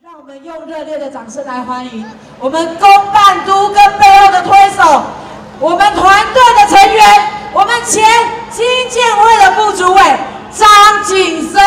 让我们用热烈的掌声来欢迎我们公办都跟背后的推手，我们团队的成员，我们前经建会的副主委张景生。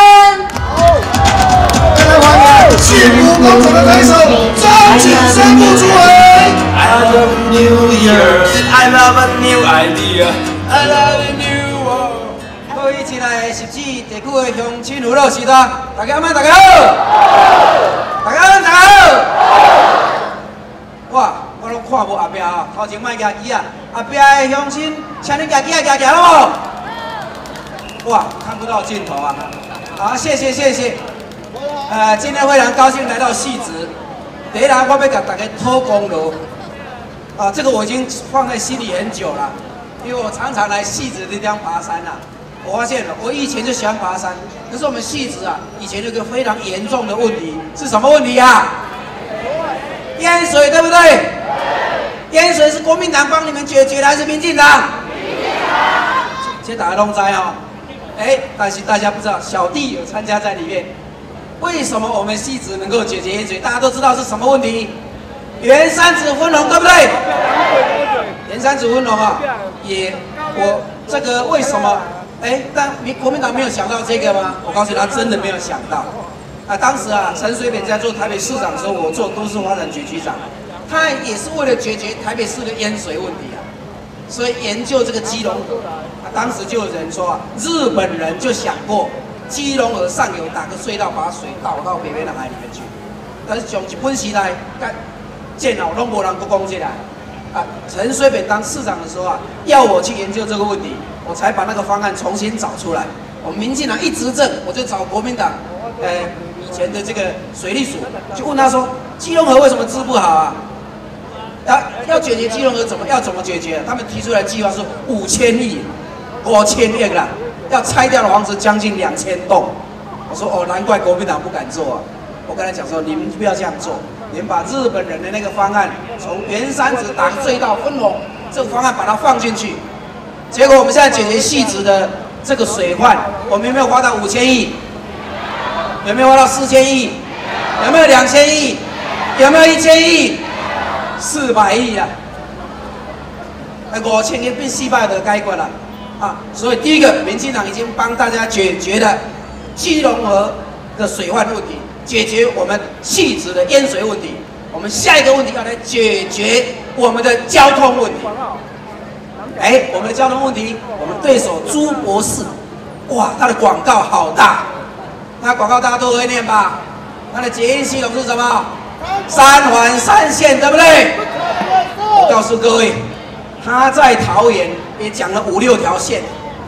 再来欢迎幸福工程的推手张景生副主委。 I love New Year, I love a new idea, I love a new world。 各位进来十指地区的乡亲父老师大，大家好，大家好，大家好，大家好。哇，我拢看无后壁啊，头前莫举旗啊，后壁的乡亲，请你举旗啊，举好不？哇，看不到镜头啊！好，谢谢谢谢。今天非常高兴来到汐止。第一来，我要给大家讨功劳。这个我已经放在心里很久了，因为我常常来汐止这地方爬山啊。我发现了，我以前就喜欢爬山，可是我们汐止啊，以前有个非常严重的问题，是什么问题啊？淹水，对不对？淹水是国民党帮你们解决的，还是民进党？民进党。这大家都知哦。但是大家不知道，小弟有参加在里面。为什么我们汐止能够解决淹水？大家都知道是什么问题？原山子分龙，对不对？原山子分龙啊，我这个为什么？但国民党没有想到这个吗？我告诉他，真的没有想到。当时啊，陈水扁在做台北市长的时候，我做都市发展局局长，他也是为了解决台北市的淹水问题啊，所以研究这个基隆河。当时就有人说啊，日本人就想过基隆河上游打个隧道，把水导到北边的海里面去。但是从日本时代，见老拢无人不讲起来。陈水扁当市长的时候啊，要我去研究这个问题，我才把那个方案重新找出来。我们民进党一执政，我就找国民党，以前的这个水利署，就问他说，基隆河为什么治不好啊？要解决基隆河怎么解决？他们提出来计划是5000亿，5000亿啦，要拆掉的房子将近2000栋。我说难怪国民党不敢做啊！我跟他讲说，你们不要这样做，你们把日本人的那个方案，从原山子打隧道分龙，这个方案把它放进去，结果我们现在解决汐止的这个水患，我们有没有花到5000亿？有没有花到4000亿？有没有2000亿？有没有1000亿？400亿啊！5000亿变400的解决了所以第一个，民进党已经帮大家解决了基隆河的水患问题，解决我们汐止的淹水问题。我们下一个问题要来解决我们的交通问题。我们的交通问题，我们对手朱博士，哇，他的广告好大，那广告大家都会念吧？他的捷运系统是什么？3环3线，对不对？我告诉各位，他在桃园也讲了5、6条线。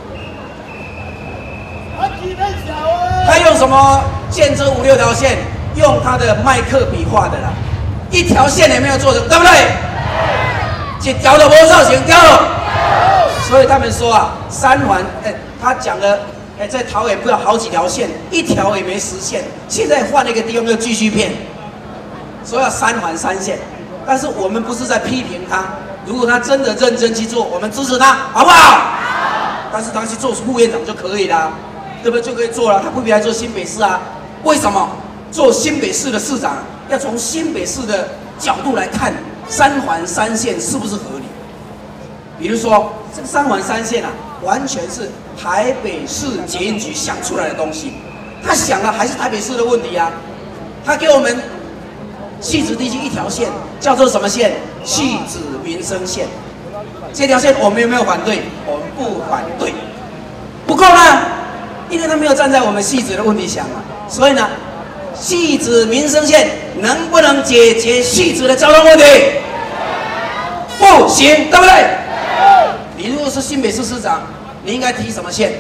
他用什么建这5、6条线？用他的麦克笔画的啦，一条线也没有做的，对不对？一条都没造型掉了。所以他们说啊，3环，他讲了，在桃园不要好几条线，一条也没实现。现在换了一个地方又继续骗，说要3环3线。但是我们不是在批评他，如果他真的认真去做，我们支持他，好不好？但是他去做副院长就可以啦，对不对？就可以做了，他不必来做新北市啊？为什么？做新北市的市长要从新北市的角度来看3环3线是不是合理？比如说这个3环3线啊，完全是台北市捷运局想出来的东西，他想了还是台北市的问题啊？他给我们汐止地区一条线，叫做什么线？汐止民生线。这条线我们有没有反对？我们不反对。不够呢，因为他没有站在我们汐止的问题想所以呢，汐止民生线能不能解决汐止的交通问题？不行，对不对？你如果是新北市市长，你应该提什么线？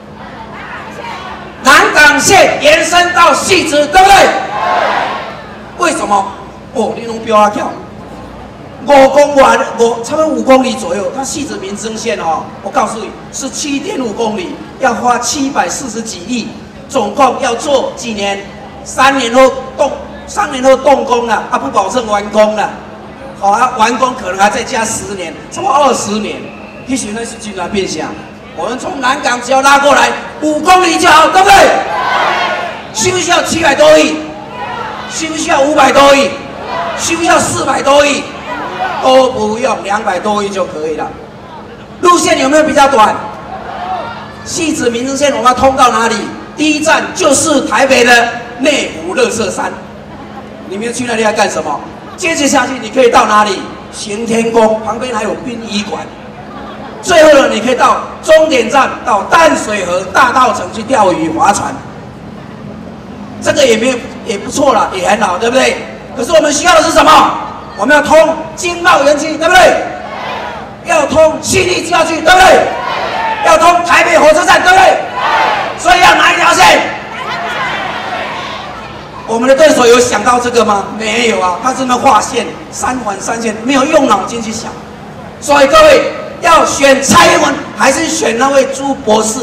南港线延伸到汐止，对不对？为什么？你拢标跳5公里，差不多5公里左右。它汐止民生线我告诉你是7.5公里，要花740几亿，总共要做几年？3年后动工了不保证完工了。完工可能还再加10年，差不多20年。那时那是竟然变相，我们从南港只要拉过来5公里就好，对不对？需不需要700多亿？ 需不需要500多亿？需不需要400多亿？都不用，200多亿就可以了。路线有没有比较短？汐止民生线我们要通到哪里？第一站就是台北的内湖垃圾山。你们去那里要干什么？接着下去你可以到哪里？行天宫旁边还有殡仪馆。最后呢，你可以到终点站，到淡水河大稻埕去钓鱼划船。这个也不错了，也很好，对不对？可是我们需要的是什么？我们要通经贸园区，对不对？要通信义计划区，对不对？要通台北火车站，对不对？所以要哪一条线？我们的对手有想到这个吗？没有啊，他只能画线，3环3线，没有用脑筋去想。所以各位要选蔡英文还是选那位朱博士？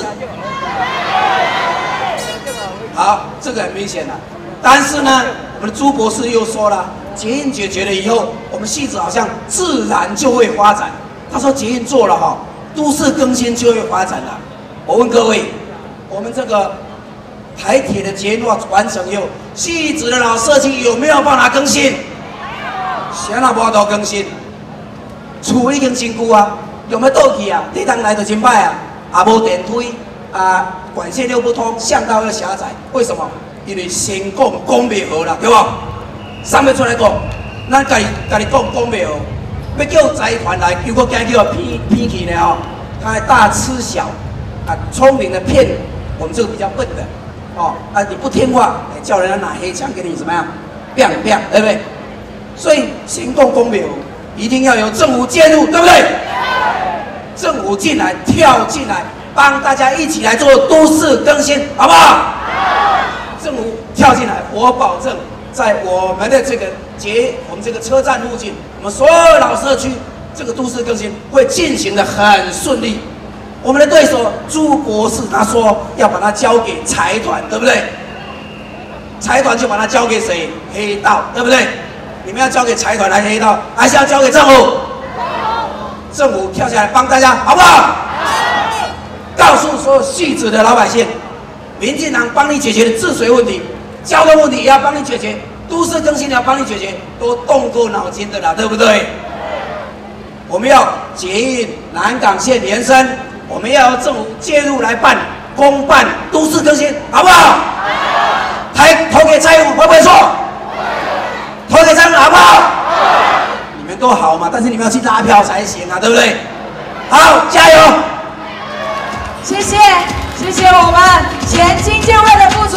好，这个很明显了。但是呢，我们的朱博士又说了，捷运解决了以后，我们汐止好像自然就会发展。他说捷运做了哈，都市更新就会发展了。我问各位，我们这个台铁的捷运完成以后，汐止的老社区有没有帮他更新？谁那无都更新？厝已经真久啊，有没有倒去啊？地趟来就真歹啊，也无电梯啊，管线又不通，巷道又狭窄，为什么？因为先讲袂好啦，对不？上面出来讲，咱家己讲袂好，要叫财团来，如果惊叫偏去呢吼，他还大吃小，啊，聪明的骗我们这个比较笨的，哦，啊，你不听话，叫人家拿黑枪给你怎么样？biang biang， 对不对？所以先讲袂好，一定要有政府介入，对不对？政府进来，跳进来，帮大家一起来做都市更新，好不好？政府跳进来，我保证，在我们的我们这个车站附近，我们所有老社区，这个都市更新会进行得很顺利。我们的对手朱博士他说要把它交给财团，对不对？财团就把它交给谁？黑道，对不对？你们要交给财团还是黑道，还是要交给政府？政府跳下来帮大家，好不好？告诉所有汐止的老百姓。民进党帮你解决的治水问题、交通问题也要帮你解决，都市更新也要帮你解决，都动过脑筋的啦，对不对？我们要捷运南港线延伸，我们要由政府介入来公办都市更新，好不好？投给蔡英文会不会错？投给蔡英文好不好？你们都好嘛，但是你们要去拉票才行啊，对不对？好，加油！ 谢谢我们前经建会的副